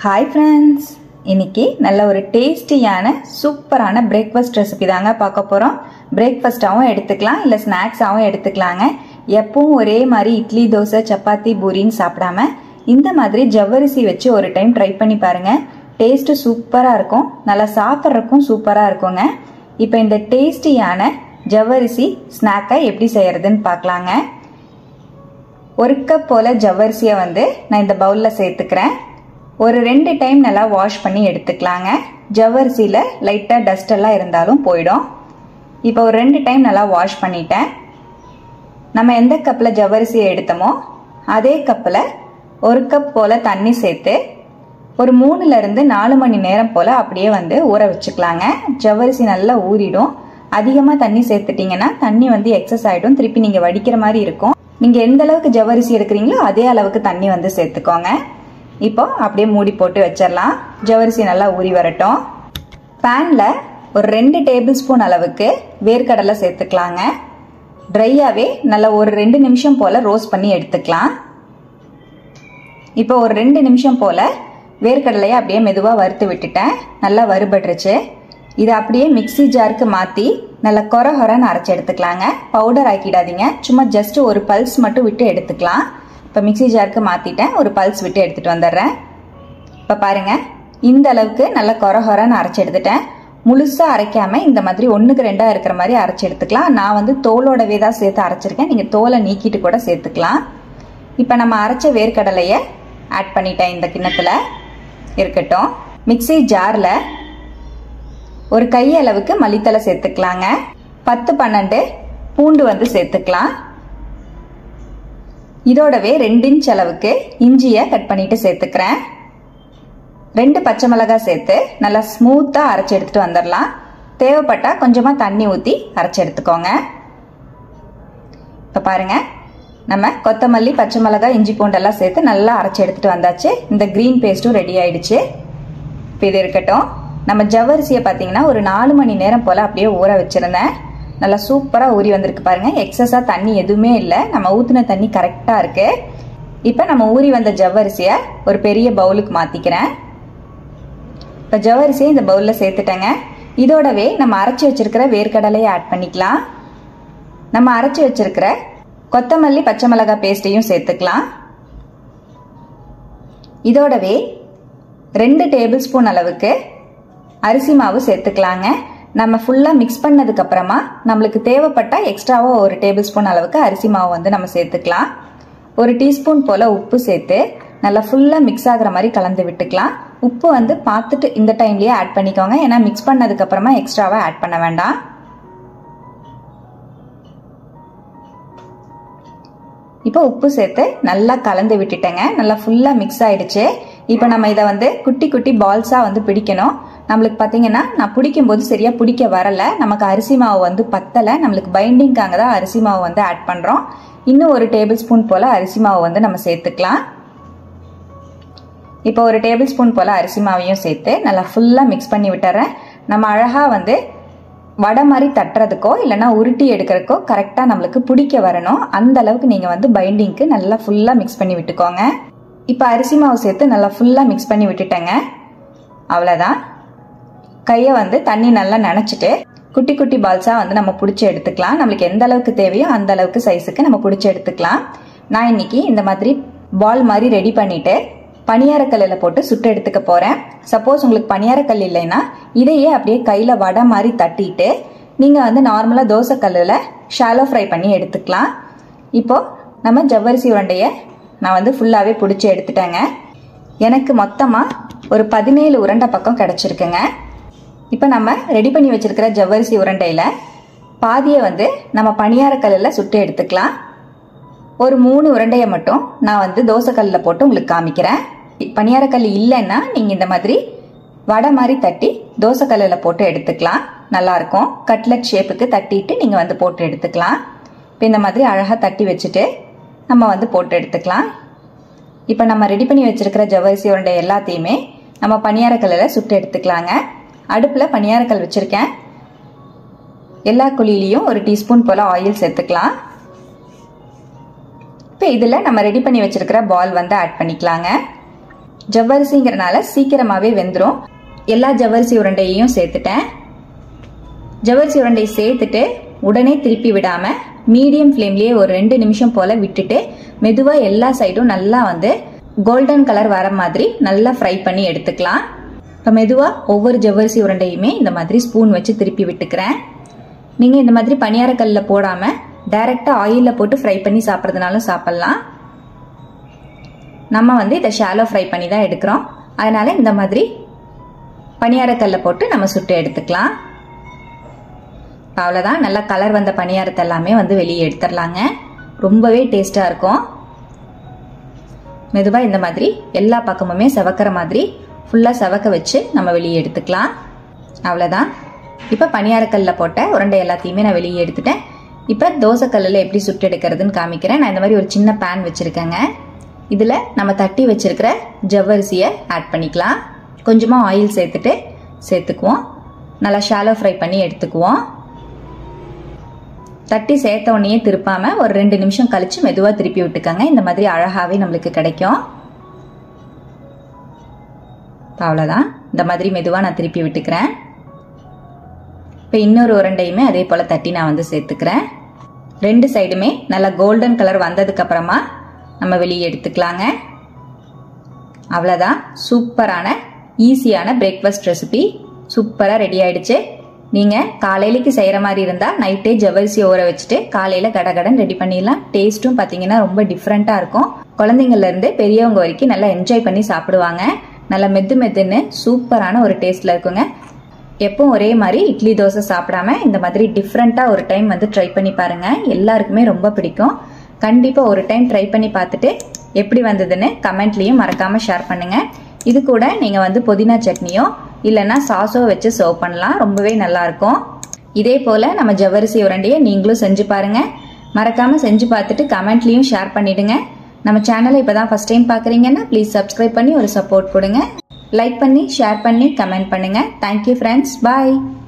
Hi friends, இன்னைக்கு நல்ல ஒரு டேஸ்டியான சூப்பரான பிரேக்ஃபாஸ்ட் ரெசிபி தாங்க பார்க்க போகிறோம். பிரேக்ஃபாஸ்ட்டாகவும் எடுத்துக்கலாம், இல்லை ஸ்நாக்ஸாகவும் எடுத்துக்கலாங்க. எப்பவும் ஒரே மாதிரி இட்லி, தோசை, சப்பாத்தி, பூரின்னு சாப்பிடாம இந்த மாதிரி ஜவ்வரிசி வச்சு ஒரு டைம் ட்ரை பண்ணி பாருங்கள். டேஸ்ட்டு சூப்பராக இருக்கும், நல்லா சாப்பிட்றதுக்கும் சூப்பராக இருக்குங்க. இப்போ இந்த டேஸ்டியான ஜவ்வரிசி ஸ்நாக்கை எப்படி செய்யறதுன்னு பார்க்கலாங்க. ஒரு கப் போல் ஜவ்வரிசியை நான் இந்த பவுலில் சேர்த்துக்கிறேன். ஒரு 2 டைம் நல்லா வாஷ் பண்ணி எடுத்துக்கலாங்க. ஜவ்வரிசியில் லைட்டாக டஸ்ட் எல்லாம் இருந்தாலும் போயிடும். இப்போ ஒரு 2 டைம் நல்லா வாஷ் பண்ணிட்டேன். நம்ம எந்த கப்பில் ஜவ்வரிசியை எடுத்தோமோ அதே கப்பில் ஒரு கப் போல் தண்ணி சேர்த்து ஒரு 3லேருந்து 4 மணி நேரம் போல் அப்படியே ஊற வச்சுக்கலாங்க. ஜவ்வரிசி நல்லா ஊறிடும். அதிகமாக தண்ணி சேர்த்துட்டிங்கன்னா தண்ணி எக்ஸஸ் ஆகிடும், திருப்பி நீங்கள் வடிக்கிற மாதிரி இருக்கும். நீங்கள் எந்த அளவுக்கு ஜவ்வரிசி எடுக்கிறீங்களோ அதே அளவுக்கு தண்ணி சேர்த்துக்கோங்க. இப்போ அப்படியே மூடி போட்டு வச்சிடலாம். ஜவ்வரிசி நல்லா ஊறி வரட்டும். பேனில் ஒரு 2 டேபிள் ஸ்பூன் அளவுக்கு வேர்க்கடலை சேர்த்துக்கலாங்க. ட்ரையாகவே நல்லா ஒரு 2 நிமிஷம் போல் ரோஸ்ட் பண்ணி எடுத்துக்கலாம். இப்போ ஒரு 2 நிமிஷம் போல் வேர்க்கடலையை அப்படியே மெதுவாக வறுத்து விட்டுட்டேன். நல்லா வறுபட்டுருச்சு. இதை அப்படியே மிக்சி ஜாருக்கு மாற்றி நல்லா கொரன்னு அரைச்சி எடுத்துக்கலாங்க. பவுடர் ஆக்கிடாதீங்க, சும்மா ஜஸ்ட் ஒரு பல்ஸ் மட்டும் விட்டு எடுத்துக்கலாம். இப்போ மிக்சி ஜாருக்கு மாற்றிட்டேன், ஒரு பல்ஸ் விட்டு எடுத்துகிட்டு வந்துடுறேன். இப்போ பாருங்கள், இந்த அளவுக்கு நல்லா கொரன்னு அரைச்சி எடுத்துட்டேன். முழுசாக அரைக்காமல் இந்த மாதிரி 1க்கு 2 இருக்கிற மாதிரி அரைச்சி எடுத்துக்கலாம். நான் தோலோடவே தான் சேர்த்து அரைச்சிருக்கேன், நீங்கள் தோலை நீக்கிட்டு கூட சேர்த்துக்கலாம். இப்போ நம்ம அரைச்ச வேர்க்கடலையை ஆட் பண்ணிட்டேன். இந்த கிண்ணத்தில் இருக்கட்டும். மிக்சி ஜாரில் ஒரு கையளவுக்கு மல்லித்தலை சேர்த்துக்கலாங்க. 10-12 பூண்டு சேர்த்துக்கலாம். இதோடவே 2 இன்ச் அளவுக்கு இஞ்சியை கட் பண்ணிட்டு சேர்த்துக்கிறேன். 2 பச்சை மிளகாய் சேர்த்து நல்லா ஸ்மூத்தாக அரைச்சி எடுத்துட்டு வந்துடலாம். தேவைப்பட்டால் கொஞ்சமாக தண்ணி ஊற்றி அரைச்சி எடுத்துக்கோங்க. இப்போ பாருங்க, நம்ம கொத்தமல்லி, பச்சை மிளகாய், இஞ்சி பூண்டெல்லாம் சேர்த்து நல்லா அரைச்சி எடுத்துட்டு வந்தாச்சு. இந்த க்ரீன் பேஸ்ட்டும் ரெடி ஆயிடுச்சு. இப்போ இது இருக்கட்டும். நம்ம ஜவ்வரிசியை பார்த்தீங்கன்னா ஒரு 4 மணி நேரம் போல் அப்படியே ஊற வச்சுருந்தேன். நல்லா சூப்பராக ஊறி வந்திருக்கு பாருங்கள். எக்ஸஸாக தண்ணி எதுவுமே இல்லை, நம்ம ஊற்றின தண்ணி கரெக்டாக இருக்குது. இப்போ நம்ம ஊறி வந்த ஜவ்வரிசியை ஒரு பெரிய பவுலுக்கு மாற்றிக்கிறேன். இப்போ ஜவ்வரிசியை இந்த பவுலில் சேர்த்துட்டேங்க. இதோடவே நம்ம அரைச்சி வச்சிருக்கிற வேர்க்கடலையை ஆட் பண்ணிக்கலாம். நம்ம அரைச்சி வச்சிருக்கிற கொத்தமல்லி, பச்சை மிளகாய் பேஸ்ட்டையும் சேர்த்துக்கலாம். இதோடவே 2 டேபிள் ஸ்பூன் அளவுக்கு அரிசி மாவு சேர்த்துக்கலாங்க. நம்ம ஃபுல்லாக மிக்ஸ் பண்ணதுக்கப்புறமா நம்மளுக்கு தேவைப்பட்டால் எக்ஸ்ட்ராவாக ஒரு டேபிள் ஸ்பூன் அளவுக்கு அரிசி மாவு நம்ம சேர்த்துக்கலாம். ஒரு டீஸ்பூன் போல் உப்பு சேர்த்து நல்லா ஃபுல்லாக மிக்ஸ் ஆகிற மாதிரி கலந்து விட்டுக்கலாம். உப்பு பார்த்துட்டு இந்த டைம்லேயே ஆட் பண்ணிக்கோங்க, ஏன்னா மிக்ஸ் பண்ணதுக்கப்புறமா எக்ஸ்ட்ராவாக ஆட் பண்ண வேண்டாம். இப்போ உப்பு சேர்த்து நல்லா கலந்து விட்டுட்டேங்க. நல்லா ஃபுல்லாக மிக்ஸ் ஆகிடுச்சு. இப்போ நம்ம இதை குட்டி குட்டி பால்ஸாக பிடிக்கணும். நம்மளுக்கு பார்த்தீங்கன்னா நான் பிடிக்கும்போது சரியாக பிடிக்க வரலை, நமக்கு அரிசி மாவு பத்தலை. நம்மளுக்கு பைண்டிங்காக தான் அரிசி மாவு ஆட் பண்ணுறோம். இன்னும் ஒரு டேபிள் ஸ்பூன் போல் அரிசி மாவு நம்ம சேர்த்துக்கலாம். இப்போ ஒரு டேபிள் ஸ்பூன் போல் அரிசி மாவையும் சேர்த்து நல்லா ஃபுல்லாக மிக்ஸ் பண்ணி விட்டுறேன். நம்ம அழகாக வடை மாதிரி தட்டுறதுக்கோ இல்லைனா உருட்டி எடுக்கிறதுக்கோ கரெக்டாக நம்மளுக்கு பிடிக்க வரணும். அந்த அளவுக்கு நீங்கள் பைண்டிங்க்கு நல்லா ஃபுல்லாக மிக்ஸ் பண்ணி விட்டுக்கோங்க. இப்போ அரிசி மாவு சேர்த்து நல்லா ஃபுல்லாக மிக்ஸ் பண்ணி விட்டுட்டேங்க. அவ்வளோதான். கையை தண்ணி நல்லா நனைச்சிட்டு குட்டி குட்டி பால்ஸாக நம்ம பிடிச்சி எடுத்துக்கலாம். நம்மளுக்கு எந்த அளவுக்கு தேவையோ அந்த அளவுக்கு சைஸுக்கு நம்ம பிடிச்சி எடுத்துக்கலாம். நான் இன்னைக்கு இந்த மாதிரி பால் மாதிரி ரெடி பண்ணிவிட்டு பனியாரக்கல்லில் போட்டு சுட்டு எடுத்துக்க போகிறேன். சப்போஸ் உங்களுக்கு பனியாரக்கல் இல்லைன்னா இதையே அப்படியே கையில் வடை மாதிரி தட்டிட்டு நீங்கள் நார்மலாக தோசைக்கல்லில் ஷாலோ ஃப்ரை பண்ணி எடுத்துக்கலாம். இப்போது நம்ம ஜவ்வரிசி உருண்டையை நான் ஃபுல்லாகவே பிடிச்சி எடுத்துட்டேங்க. எனக்கு மொத்தமாக ஒரு 17 உருண்டை பக்கம் கிடச்சிருக்குங்க. இப்போ நம்ம ரெடி பண்ணி வச்சிருக்கிற ஜவ்வரிசி உருண்டையில் பாதியை நம்ம பனியாரக்கல்லில் சுட்டு எடுத்துக்கலாம். ஒரு 3 உருண்டையை மட்டும் நான் தோசைக்கல்லில் போட்டு உங்களுக்கு காமிக்கிறேன். பனியாரக்கல் இல்லைன்னா நீங்கள் இந்த மாதிரி வடை மாதிரி தட்டி தோசைக்கல்லில் போட்டு எடுத்துக்கலாம். நல்லாயிருக்கும். கட்லெட் ஷேப்புக்கு தட்டிட்டு நீங்கள் போட்டு எடுத்துக்கலாம். இப்போ இந்த மாதிரி அழகாக தட்டி வச்சுட்டு நம்ம போட்டு எடுத்துக்கலாம். இப்போ நம்ம ரெடி பண்ணி வச்சிருக்கிற ஜவ்வரிசி உருண்டை எல்லாத்தையுமே நம்ம பனியாரக்கல்லில் சுட்டு எடுத்துக்கலாங்க. அடுப்பில் பனியாரக்கல் வச்சுருக்கேன். எல்லா குழியிலையும் ஒரு டீஸ்பூன் போல் ஆயில் சேர்த்துக்கலாம். இப்போ இதில் நம்ம ரெடி பண்ணி வச்சிருக்கிற பால் ஆட் பண்ணிக்கலாங்க. ஜவ்வரிசிங்கிறனால சீக்கிரமாவே வெந்துடும். எல்லா ஜவ்வரிசி உருண்டையையும் சேர்த்துட்டேன். ஜவ்வரிசி உருண்டையை சேர்த்துட்டு உடனே திருப்பி விடாம மீடியம் ஃப்ளேம்லயே ஒரு 2 நிமிஷம் போல விட்டுட்டு மெதுவா எல்லா சைடும் நல்லா வந்து கோல்டன் கலர் வர மாதிரி நல்லா ஃப்ரை பண்ணி எடுத்துக்கலாம். இப்போ மெதுவா ஒவ்வொரு ஜவ்வரிசி உருண்டையுமே இந்த மாதிரி ஸ்பூன் வச்சு திருப்பி விட்டுக்கிறேன். நீங்க இந்த மாதிரி பணியாரக்கல்ல போடாம டைரக்டா ஆயில்ல போட்டு ஃப்ரை பண்ணி சாப்பிட்றதுனாலும் சாப்பிடலாம். நம்ம வந்து இதை ஷாலோ ஃப்ரை பண்ணி தான் எடுக்கிறோம். அதனால இந்த மாதிரி பணியாரக்கல்ல போட்டு நம்ம சுட்டு எடுத்துக்கலாம். அவ்வளோதான். நல்லா கலர் வந்த பணியாரத்தை எல்லாமே வந்து வெளியே எடுத்துடலாங்க. ரொம்பவே டேஸ்டா இருக்கும். மெதுவா இந்த மாதிரி எல்லா பக்கமுமே செவக்கிற மாதிரி ஃபுல்லா செவக்க வச்சு நம்ம வெளியே எடுத்துக்கலாம். அவ்வளோதான். இப்போ பணியாரக்கல்ல போட்ட உருண்டை எல்லாத்தையுமே நான் வெளியே எடுத்துட்டேன். இப்போ தோசைக்கல்லில் எப்படி சுட்டு எடுக்கிறதுன்னு காமிக்கிறேன். நான் இந்த மாதிரி ஒரு சின்ன பேன் வச்சிருக்கேங்க. இதில் நம்ம தட்டி வச்சிருக்கிற ஜவ்வரிசியை ஆட் பண்ணிக்கலாம். கொஞ்சமாக ஆயில் சேர்த்துக்குவோம். நல்லா ஷாலோ ஃப்ரை பண்ணி எடுத்துக்குவோம். தட்டி சேர்த்த உடனே திருப்பாம ஒரு 2 நிமிஷம் கழிச்சு மெதுவா திருப்பி விட்டுக்கங்க. இந்த மாதிரி அழகாவே நம்மளுக்கு கிடைக்கும். அவ்வளவுதான். இந்த மாதிரி மெதுவா நான் திருப்பி விட்டுக்கிறேன். இப்போ இன்னொரு உருண்டையுமே அதே போல தட்டி நான் வந்து சேர்த்துக்கிறேன். 2 சைடுமே நல்லா கோல்டன் கலர் வந்ததுக்கு அப்புறமா நம்ம வெளியே எடுத்துக்கலாங்க. அவ்வளவுதான். சூப்பரான ஈஸியான பிரேக்ஃபாஸ்ட் ரெசிபி சூப்பரா ரெடி ஆயிடுச்சு. நீங்க காலையிலக்கு செய்யற மாதிரி இருந்தா நைட்டே ஜவ்வரிசி ஊற வச்சுட்டு காலையில கடகடன் ரெடி பண்ணிடலாம். டேஸ்ட்டும் பாத்தீங்கன்னா ரொம்ப டிஃப்ரெண்டா இருக்கும். குழந்தைங்கள்ல இருந்து பெரியவங்க வரைக்கும் நல்லா என்ஜாய் பண்ணி சாப்பிடுவாங்க. நல்லா மெதுன்னு சூப்பரான ஒரு டேஸ்ட்ல இருக்குங்க. எப்பவும் ஒரே மாதிரி இட்லி தோசை சாப்பிடாம இந்த மாதிரி டிஃப்ரெண்டா ஒரு டைம் வந்து ட்ரை பண்ணி பாருங்க. எல்லாருக்குமே ரொம்ப பிடிக்கும். கண்டிப்பா ஒரு டைம் ட்ரை பண்ணி பார்த்துட்டு எப்படி வந்ததுன்னு கமெண்ட்லயும் மறக்காம ஷேர் பண்ணுங்க. இது கூட நீங்க வந்து புதினா சட்னியோ இல்லைன்னா சாஸோ வச்சு சர்வ் பண்ணலாம். ரொம்பவே நல்லா இருக்கும். இதே போல நம்ம ஜவ்வரிசி உருண்டையை நீங்களும் செஞ்சு பாருங்க. மறக்காம செஞ்சு பார்த்துட்டு கமெண்ட்லயும் ஷேர் பண்ணிடுங்க. நம்ம சேனலை இப்பதான் ஃபர்ஸ்ட் டைம் பாக்குறீங்கன்னா ப்ளீஸ் சப்ஸ்கிரைப் பண்ணி ஒரு சப்போர்ட் கொடுங்க. லைக் பண்ணி ஷேர் பண்ணி கமெண்ட் பண்ணுங்க. Thank you friends. பாய்.